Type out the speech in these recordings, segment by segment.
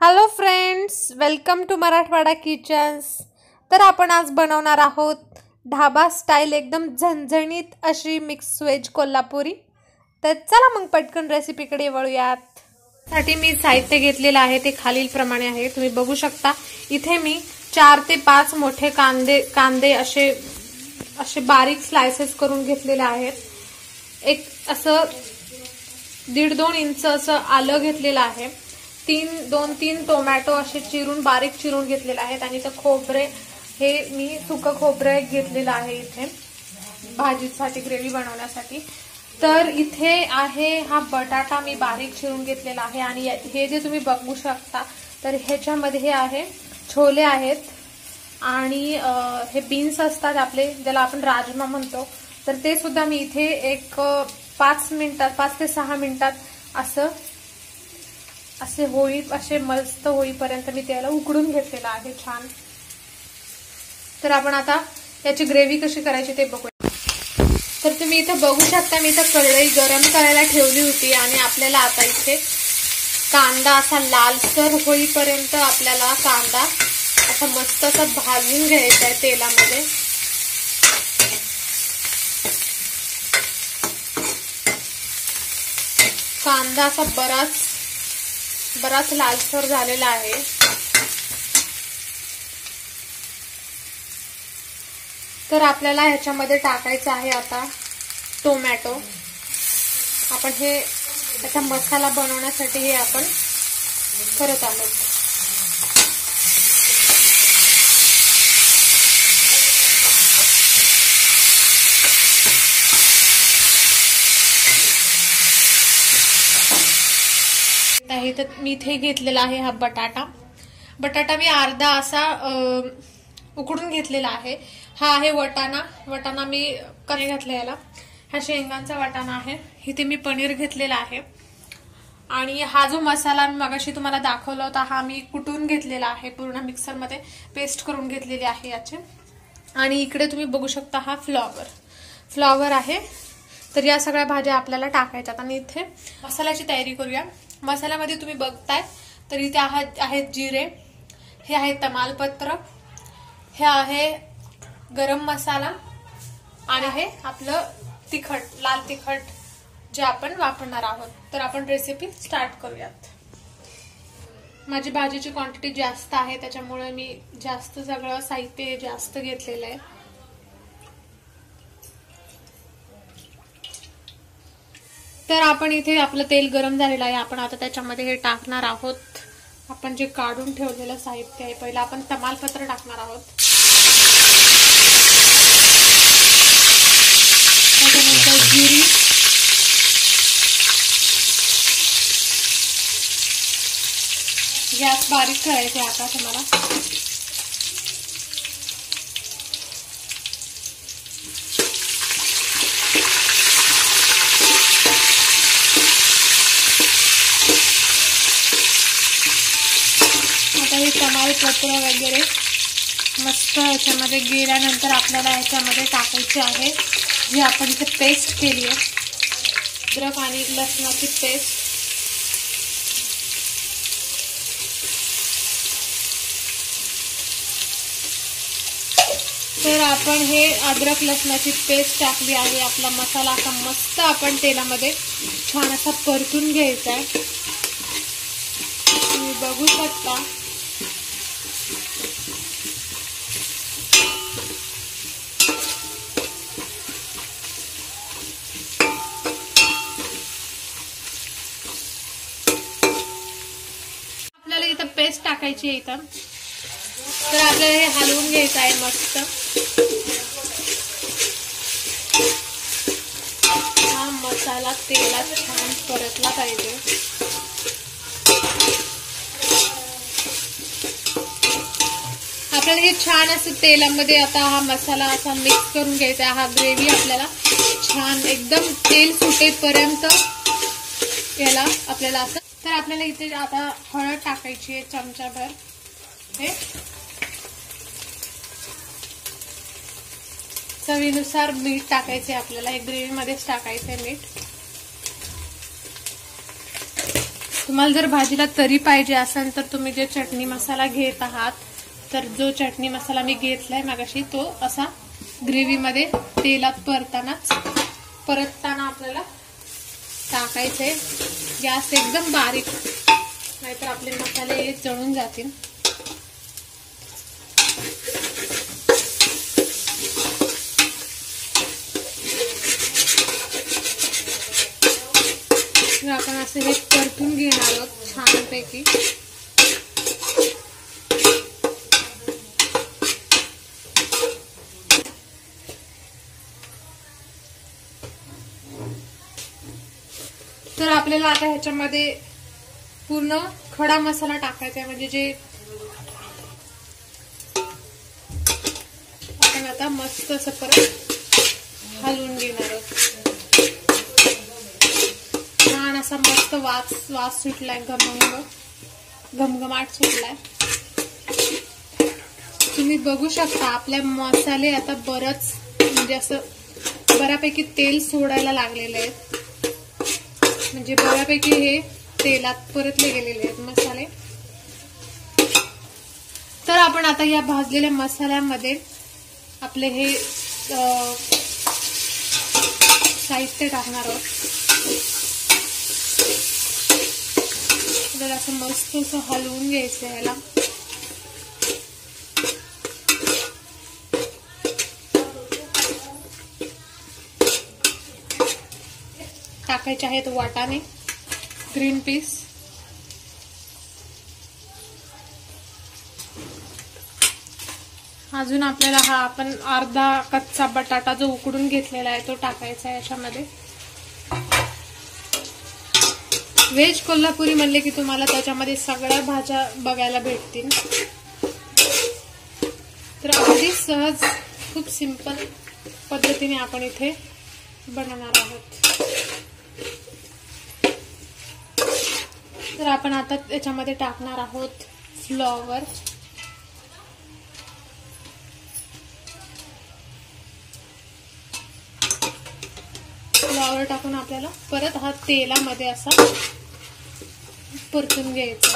Hello friends, welcome to Marathwada kitchens. तर आपण आज बनवणार आहोत ढाबा स्टाईल एकदम झणझणीत अशी मिक्स व्हेज कोल्हापुरी। तर चला मग पटकन रेसिपीकडे वळूयात। साठी मी साहित्य घेतलेले आहे ते खालील प्रमाणे आहे, तुम्ही बघू शकता। इथे मी 4 ते 5 मोठे कांदे असे बारीक स्लाइसेस करून घेतलेले आहेत। एक असं 1.5-2 इंच असं आलं घेतलेलं आहे। 2-3 टोमॅटो असे बारीक चिरून घेतलेले आहेत आणि खोबरे हे मी सुकं खोबरे घेतलेलं आहे इथे भाजीसाठी ग्रेव्ही बनवण्यासाठी। तर इथे आहे हा बटाटा मी बारीक चिरून घेतलेला आहे आणि हे जे तुम्ही बघू शकता तर ह्याच्यामध्ये हे आहे छोले आहेत आणि हे बीन्स असतात आपले ज्याला आपण राजमा म्हणतो। तर ते सुद्धा मी इथे एक 5 ते 6 मिनिटात असे मस्त होईपर्यंत मी त्याला उकडून घेतलेला आहे छान। तर आपण आता याची ग्रेव्ही कशी करायची ते बघूया। तर तुम्ही इथे बघू शकता मी इथे कढई गरम करायला ठेवली होती आणि आपल्याला आता इथे कांदा असा लालसर होईपर्यंत आपल्याला कांदा असा मस्त असा भाजून घ्यायचा आहे तेलामध्ये। कांदा असा बराच लालसर झालेला आहे। तर आपल्याला ह्याच्यामध्ये टाकायचं आहे आता टोमॅटो। आपण हे याचा मसाला बनवण्यासाठी हे आपण करत आहोत। तर मी इथे घेतलेला आहे हा बटाटा मी अर्धा असा उकडून घेतलेला आहे। हा आहे वटाणा मी कमी घातला याला। हा शेंगांचा वटाणा आहे। इथे मी पनीर घेतलेला आहे आणि हा जो मसाला मी मगाशी तुम्हाला दाखवला होता हा मी कुटून घेतलेला आहे, पूर्ण मिक्सर मध्ये पेस्ट करून घेतलेली आहे याचे। आणि इकडे तुम्ही बघू शकता हा फ्लॉवर आहे। तर या सगळ्या भाज्या आपल्याला टाकायच्यात आणि इथे मसाल्याची तयारी करूया। मसाल्यामध्ये तुम्ही बघताय तर इथे आहेत जिरे, हे आहे तमालपत्र, हे आहे गरम मसाला आणि हे आपलं लाल तिखट जे आपण वापरणार आहोत। तर आपण रेसिपी स्टार्ट करूयात। माझी भाजीची क्वांटिटी जास्त आहे त्याच्यामुळे मी जास्त सगळं साहित्य जास्त घेतलेलं आहे। तर आपण इथे आपलं तेल गरम झालेलं आहे, आपण आता त्याच्यामध्ये हे टाकणार आहोत आपण जे काढून ठेवलेलं साहित्य आहे। पहिला आपण तमालपत्र टाकणार आहोत, त्याच्यानंतर जिरी, गॅस बारीक करायचे आता तुम्हाला। हे तमालपत्र वगैरे मस्त ह्याच्यामध्ये गेल्यानंतर आपल्याला ह्याच्यामध्ये टाकायचे आहे जी आपण इथे पेस्ट केली आहे, अद्रक आणि लसणाची पेस्ट। तर आपण हे अद्रक लसणाची पेस्ट टाकली आहे। आपला मसाला असा मस्त आपण तेलामध्ये छान असा परतून घ्यायचा आहे, तुम्ही बघू शकता। आपल्याला इथं पेस्ट टाकायची आहे इथं, तर आपल्याला हे हलवून घ्यायचं आहे मस्त। हा मसाला तेलात छान परतला पाहिजे। आपल्याला हे छान असं तेलामध्ये आता हा मसाला असा मिक्स करून घ्यायचा आहे। हा ग्रेव्ही आपल्याला छान एकदम तेल सुटेपर्यंत याला आपल्याला असं। तर आपल्याला इथे आता हळद टाकायची आहे चमचाभर, हे चवीनुसार मीठ टाकायचे आपल्याला, एक ग्रेव्ही मध्येच टाकायचंय मीठ। तुम्हाला जर भाजीला तरी पाहिजे असेल तर तुम्ही जे चटणी मसाला घेत आहात, तर जो चटणी मसाला मी घेतलाय मगाशी तो असा ग्रेव्हीमध्ये तेलात परतताना आपल्याला टाकायचंय. गॅस एकदम बारीक, नाहीतर आपले मसाले जळून जातील. आपण असं हे परतून घेणार आहोत छानपैकी. तर आपल्याला आता ह्याच्यामध्ये पूर्ण खडा मसाला टाकायचा आहे, म्हणजे जे आपण आता मस्त असं परत हलवून घेणार आहोत. छान असा मस्त वास सुटलाय, घमघमाट सुटलाय. तुम्ही बघू शकता आपले मसाले आता बरंच म्हणजे असं बऱ्यापैकी तेल सोडायला लागलेले आहेत, म्हणजे बऱ्यापैकी हे तेलात परतले गेलेले आहेत मसाले. तर आपण आता या भाजलेल्या मसाल्यामध्ये आपले हे साहित्य टाकणार आहोत. तर असं मस्त असं हलवून घ्यायचं याला. टाकायचे आहेत वाटाणे, ग्रीन पीस, अजून आपल्याला हा आपण अर्धा कच्चा बटाटा जो उकडून घेतलेला आहे तो टाकायचा आहे याच्यामध्ये. व्हेज कोल्हापुरी म्हणले की तुम्हाला त्याच्यामध्ये सगळ्या भाज्या बघायला भेटतील. तर अगदी सहज खूप सिंपल पद्धतीने आपण इथे बनवणार आहोत. तर आपण आता याच्यामध्ये टाकणार आहोत फ्लॉवर. फ्लॉवर टाकून आपल्याला परत हा तेलामध्ये असा परतून घ्यायचा.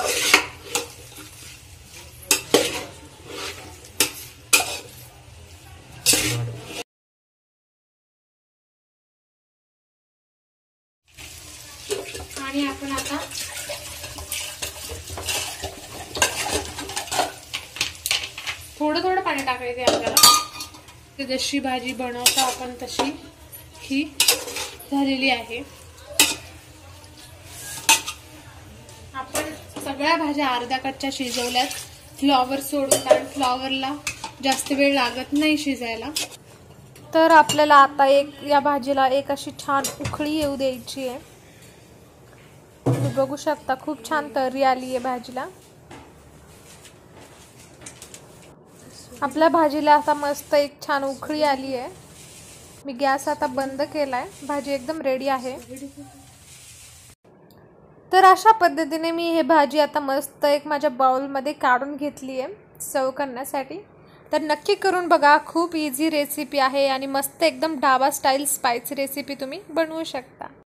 आणि आपण आता थोडं थोडं पाणी टाकायचे आपल्याला. जशी भाजी बनवतो आपण तशी ही झालेली आहे. आपण सगळ्या भाज्या अर्ध्या कच्च्या शिजवल्यात फ्लॉवर सोडून, कारण फ्लॉवरला जास्त वेळ लागत नाही शिजायला. तर आपल्याला आता या भाजीला एक अशी छान उकळी येऊ द्यायची आहे. तुम्ही बघू शकता खूप छान तर्री आली आहे भाजीला. आपल्या भाजीला आता मस्त एक छान उकळी आली आहे. मी गॅस आता बंद केलाय. भाजी एकदम रेडी आहे. तर अशा पद्धतीने मी हे भाजी आता मस्त एक माझ्या बाउलमध्ये काढून घेतली आहे सर्व करण्यासाठी. तर नक्की करून बघा, खूप इझी रेसिपी आहे आणि मस्त एकदम ढाबा स्टाईल स्पाइसी रेसिपी तुम्ही बनवू शकता.